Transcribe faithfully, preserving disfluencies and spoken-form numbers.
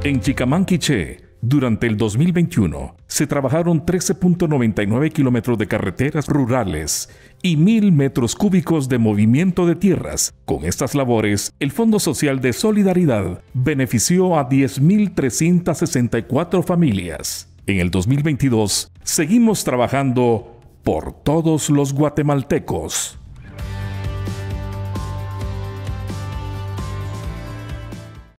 En Chicamanquiché, durante el dos mil veintiuno, se trabajaron trece punto noventa y nueve kilómetros de carreteras rurales y mil metros cúbicos de movimiento de tierras. Con estas labores, el Fondo Social de Solidaridad benefició a diez mil trescientas sesenta y cuatro familias. En el dos mil veintidós, seguimos trabajando por todos los guatemaltecos.